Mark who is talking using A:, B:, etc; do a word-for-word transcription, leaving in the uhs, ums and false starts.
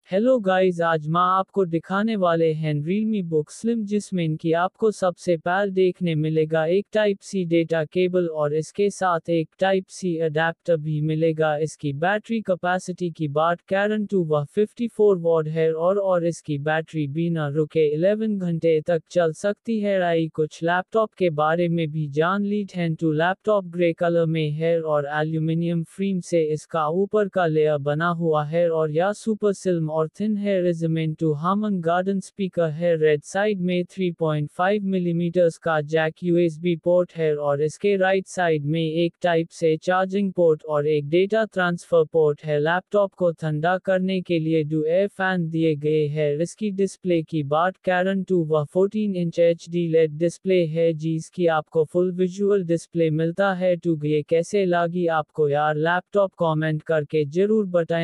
A: Hello guys, आज मैं आपको दिखाने वाले हैं Realme Book Slim, जिसमें इनकी आपको सबसे पहले देखने मिलेगा एक टाइप सी डेटा केबल और इसके साथ एक टाइप सी अडेप्टर भी मिलेगा। इसकी बैटरी कैपेसिटी की बात करें तो वह चौवन वॉट है और और इसकी बैटरी बिना रुके ग्यारह घंटे तक चल सकती है। आई कुछ लैपटॉप के बारे में भी जान लीजिए हैं तो लैपटॉप ग्रे कलर में है और एल्यूमिनियम फ्रेम से इसका ऊपर का लेयर बना हुआ है और यह सुपर स्लिम और थिन है। रेजमेंट टू हार्मन गार्डन स्पीकर है। रेड साइड में थ्री पॉइंट फाइव मिलीमीटर का जैक यूएसबी पोर्ट है और इसके राइट साइड में एक टाइप से चार्जिंग पोर्ट और एक डेटा ट्रांसफर पोर्ट है। लैपटॉप को ठंडा करने के लिए दो एयर फैन दिए गए हैं। इसकी डिस्प्ले की बात करें तो वह चौदह inch H D LED display है जिसकी आपको फुल विजुअल डिस्प्ले मिलता है। तो ये कैसे लगी आपको यार लैपटॉप, कमेंट करके जरूर बताएं।